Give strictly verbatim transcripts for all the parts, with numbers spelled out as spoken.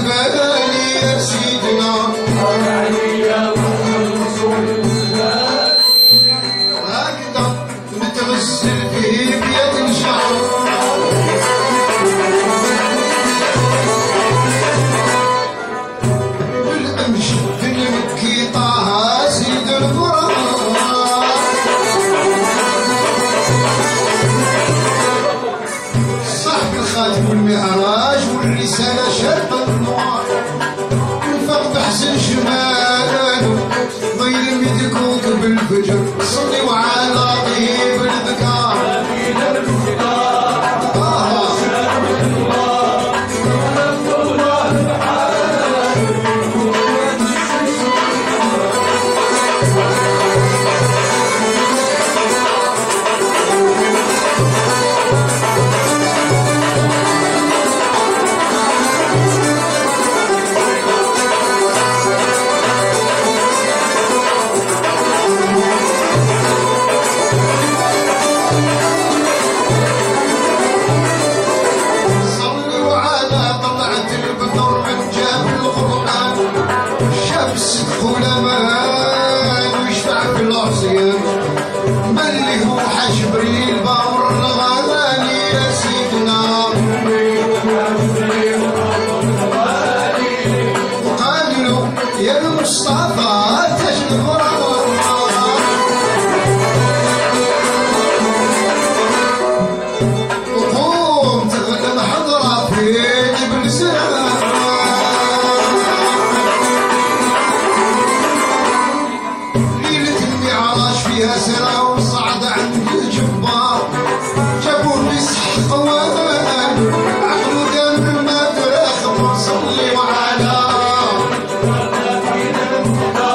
بالي يا سيدنا هكذا متغسل فيه بيد شعر والأمجد المكي طه سيد الفرات صاحب الخاتم والمعراج والرسالة شرط النوار الفقد حسن شماله ضيل مدكوك بالفجر صلي على طيب الذكار ملي هو حجبريل باور الغالي يا سيدنا وقالوا يا المصطفى تجد غرام وقوم تغلب حضرة في جبل سلام فيها سرى وصعد عند الجبار جابوا مسح قوان عقلوا دم ما تراخم صلي وعلى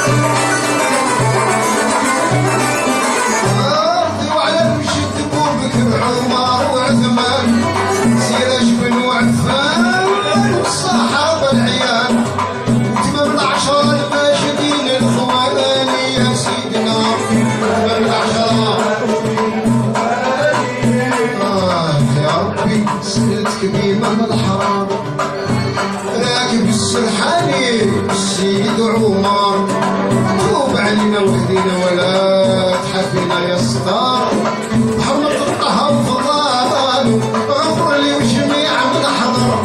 السيد عمر توب علينا وهدينا ولا تحفينا يا ستار محمد الطه وفضال غفر لي وجميع من حضر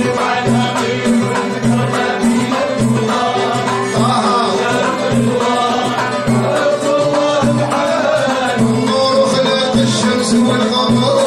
النور خلق الشمس والقمر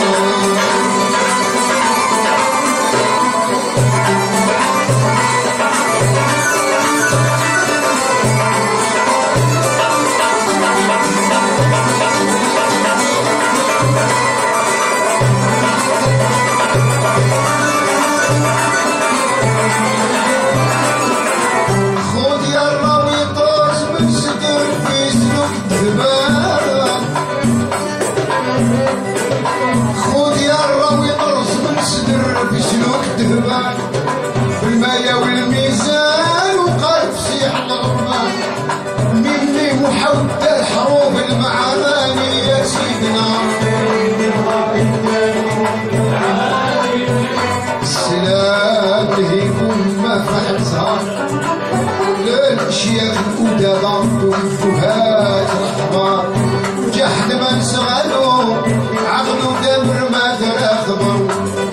بالمايا والميزان وقال فسيح الرحمن مني محود الحروب المعاني يا سيدنا السلام لهيكم ما فعلتها للاشياء الأدباء والفهاد الأحبار جحد من سغلوا عقلوا دمر ما درى خبر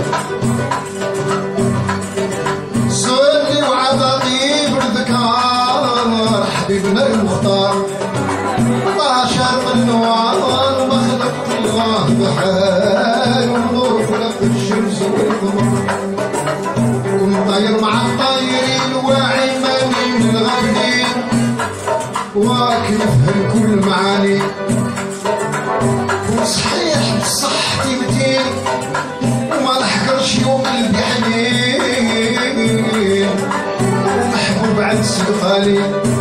حبيبنا المختار طاشر من نوار ومخلق الله بحال ونور خلق الشمس والقمر ونطير مع الطايرين واعي ماني من الغافلين وكنفهم كل معاني وصحيح بصحتي متين وما نحكرش يوم قلبي حنين ومحبوب عند سلطاني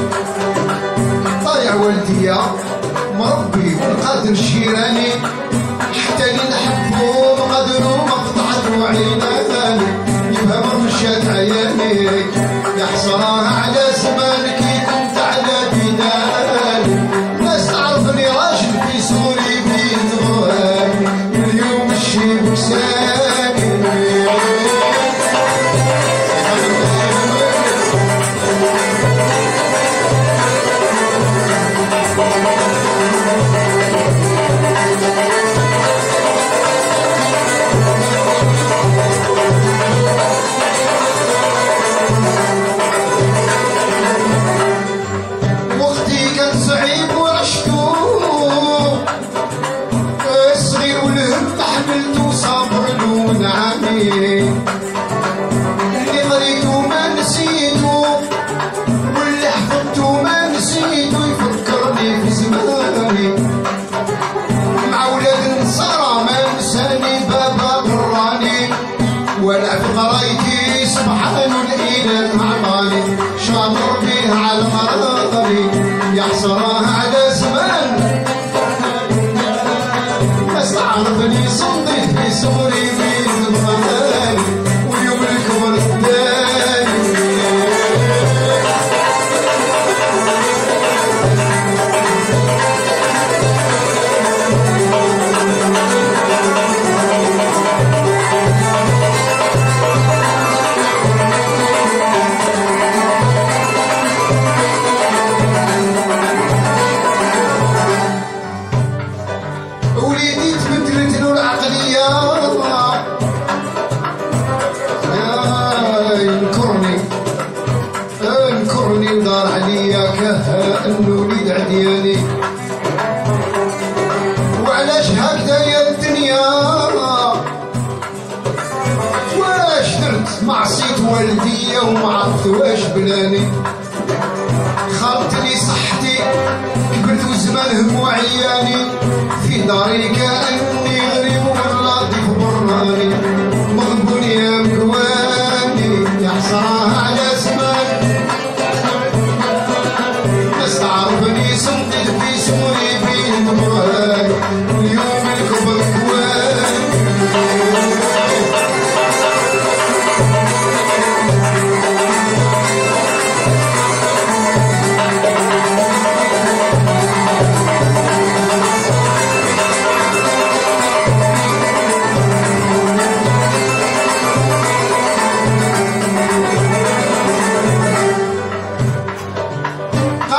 طايع والديا مربي والقادر شيراني حتى اللي نحبو بقدرو مقطعت وعيناني يفهم رمشات عياني يا حصراها على زمانك كنت على بيداني الناس تعرفني راجل في صغري بيت غواني اليوم الشيب وساني اللي قريتو ما نسيتو واللي حفظتو ما نسيتو يفكرني في زماني مع ولاد النصارى ما نساني بابا قراني ولا في قرايتي سبحان الاله عطاني شاطر بيه على مراري يحصرها على زمان بس عرفني صديت في صغري واليوم الكبر الثاني وليدي تبدلت له العقليه ودار عليا كأنه وليد عدياني وعلاش هكذا يا الدنيا واش درت معصيت والديا وما عرفت واش بلاني خالتني صحتي كبرت وزمان هم وعياني في داري كأني غريب ولا ضيف براني مغبون يا مكواني يا حصراها على زمان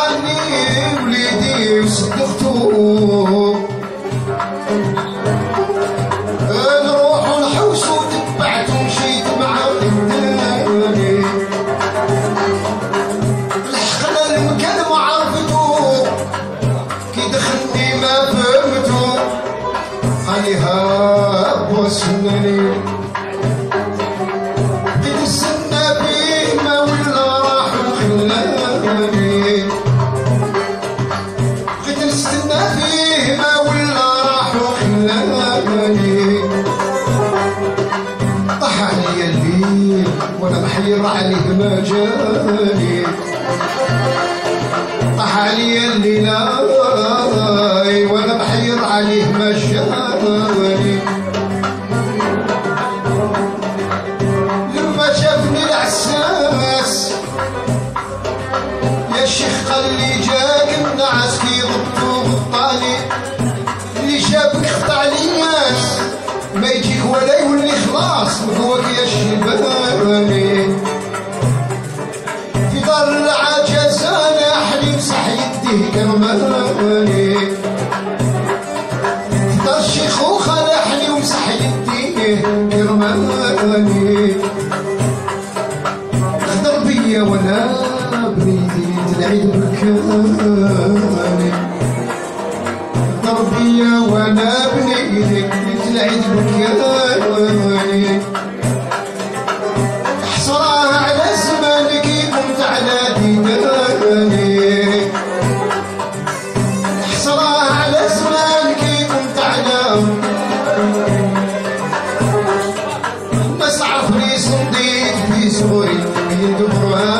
عني وليدي وصدقتو نروح نحوس وتبعت ومشيت مع الداني لحقنا المكان ما عرفتو كي دخلني ما فهمتو خلي هاب وسناني كي تستنى فيه ما ولا راح وخلاني كي تستنى فيه ما ولا راح وخلاني طاح عليا الليل وانا محير عليه ما جاني طاح عليا الليل وانا محير عليه ما جاني لما شافني العساس يا شيخ قال لي جاك النعاس كي ضبطو غطاني اللي شافك خطا لياس ما يجيك ولا يولي خلاص مقواك يا شيباني في دار العجز انا حليم صح يديه كرماني في دار الشيخوخ انا حليم صح يديه كرماني خضر بيا وانا بنيتي العيد مكاني خضر بيا وانا بنيتي العيد مكاني حصراها على زمانك كنت على ديداني حصراها على زمانك كنت على الناس عرفني صنديق في صغري يدبرها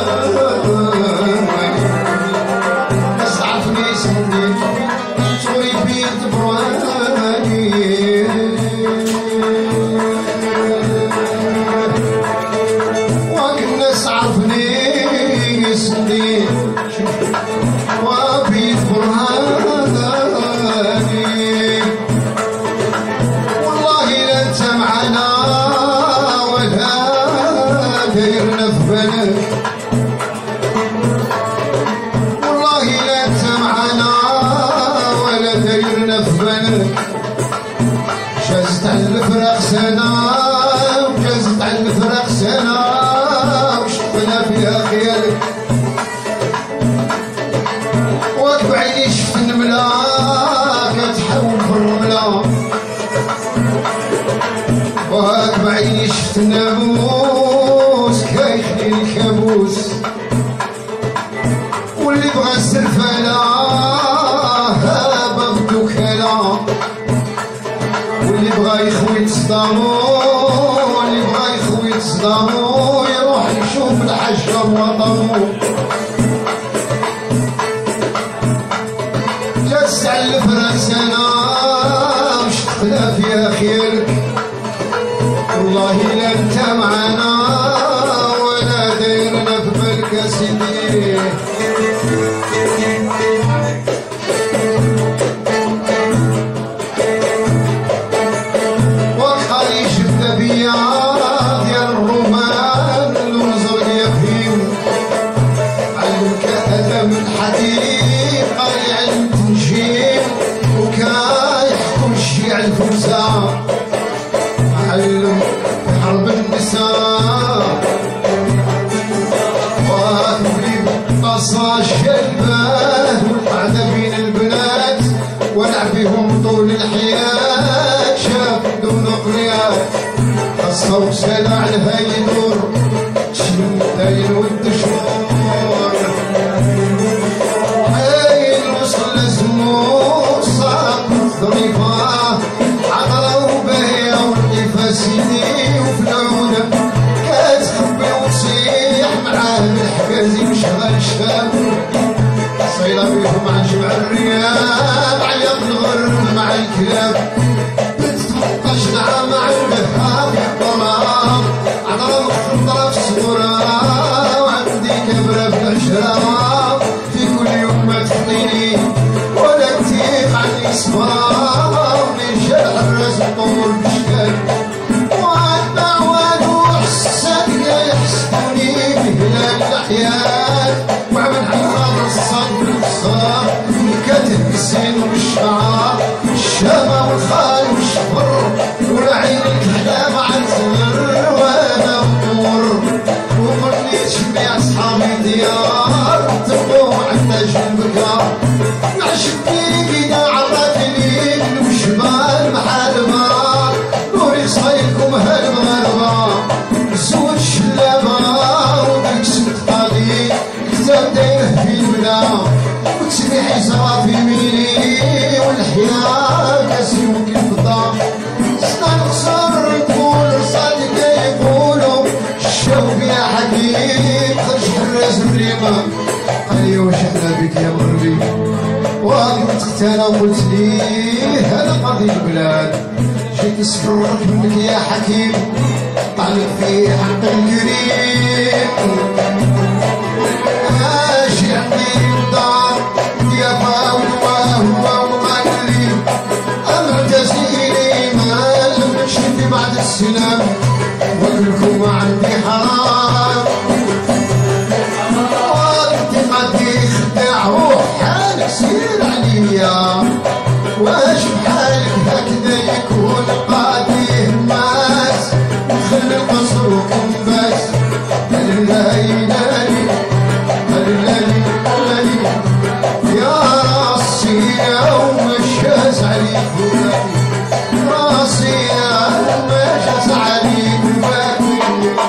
الناس عرفني صنديق صغري بيدبرها والناس عرفني صنديق وبيدبرها والله لا انت معنا ولا دايرنا في بالك والله لا انت معنا ولا دايرنا في بالك جازت على الفراق سنة وجازت على الفراق سنة وشفنا فيها خيالك واك بعيني شفت النملة كتحول في الرملة واك بعيني شفت الناموس كيخلي الكابوس واللي بغى السرفالة هابا بدوكالة واللي بغى يخوي تصدامو واللي بغى يخوي تصدامو يروح يشوف الحجة وطنو جالس على الفراق سنة وشفتنا فيها خيرك والله لا انت معانا ولا دايرنا في بالك يا سيدي وخالي شفت بيا ديال الرومان ونزر اليقين علمك ادم الحديد قال علم تنجيم وكايحكم الشيع الفوزة علم حرب النساء وتوليد قصا الشباب والقعدة بين البنات ولعبهم طول الحياة شاب دون قريات قصة وسالة على هاي النور تشم داين والدشور هاي الوصل لزمور صاب ظريفة عطرة وباهية واللي سيدي وفلونة كتخبي وتصيح معاه بالحكازي وشغال شاب صيلة بيهم عن جمع الرياض عيط الغرب مع الكلاب بتتفقش نعم عندها ضراب عضرب خضرة في صغرى وعندي كبرة في العشرة في كل يوم ما تخطيني ولا كتير عني صبرا من شرح الراس الطول بشكل وعدنا وادو حسن يحسدوني بهلال الأحيان وعمل حفاظ الصدر عليا واش احنا بك يا مربي. وغادي نتقت انا وقلت ليه هذا قاضي البلاد، جيت نسفرك منك يا حكيم طالب في حق الكريم. اش يعطيني الدار يا فاول وهو وقال لي امر تسيري مال شفتي بعد السلام واقول لكم ما عندي حرام. وانت قدي خدع وحالك سير عليا، واش بحالك هكذا يكون قاضي هماس خلي القصر وكنباس. هلالي هلالي هلالي هلالي يا راسينا ومشاز عليك وباكي، راسينا ومشاز عليك وباكي.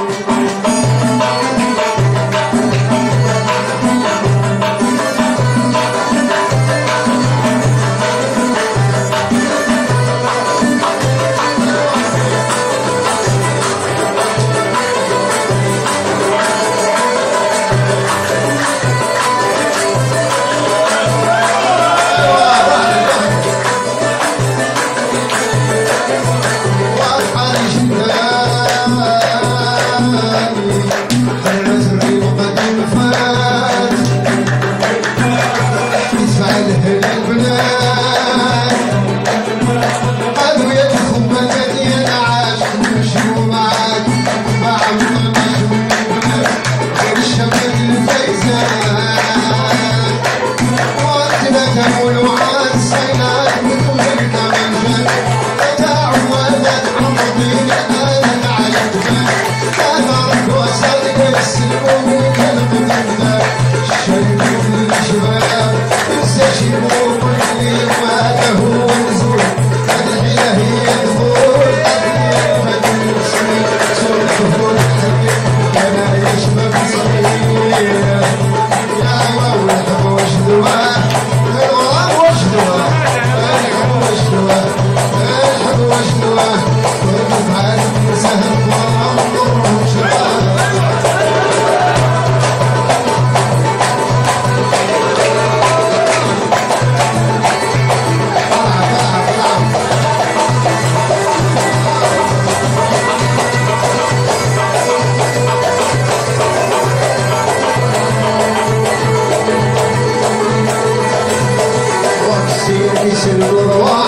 يسير الرواح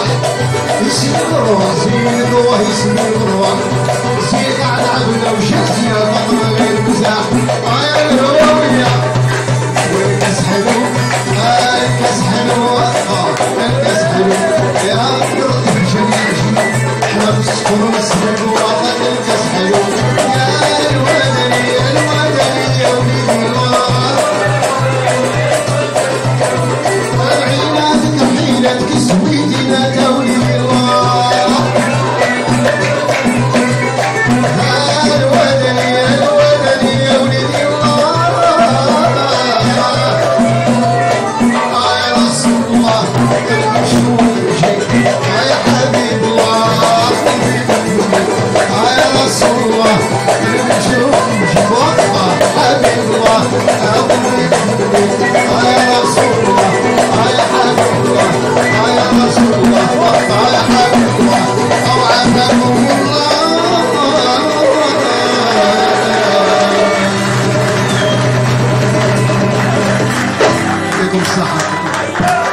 يسير الرواح يسير الرواح يسير الرواح يسير على عبنا وشاف يا بطل غير مزاح. يا الهوية والكاس حلو، الكاس حلو، الكاس حلو يا ربي جميل احنا في السكون ونسهر الوطن. الكاس حلو يا الوطني الوطني يا وليدي الله. حيلتك سويتي لك يا ولي الله. الوطني الوطني يا وليدي الله. يا رسول الله المشهور جاي يا حبيب الله. يا رسول الله المشهور جاي حبيب الله. يا رسول الله يا حبيب الله يا رسول الله يا حبيب الله أوعدكم الله. يعطيكم الصحة.